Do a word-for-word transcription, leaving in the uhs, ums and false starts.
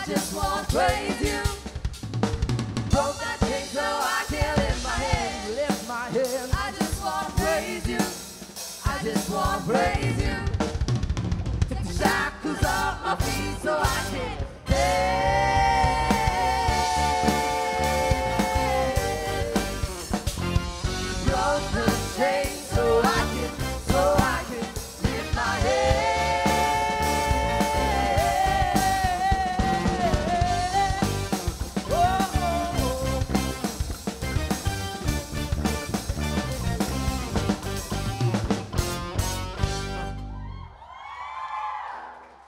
just want to praise you. Broke that chain so I can lift my head. Lift my head. I just want to praise you. I just want to praise you. Take the shackles off my feet so I can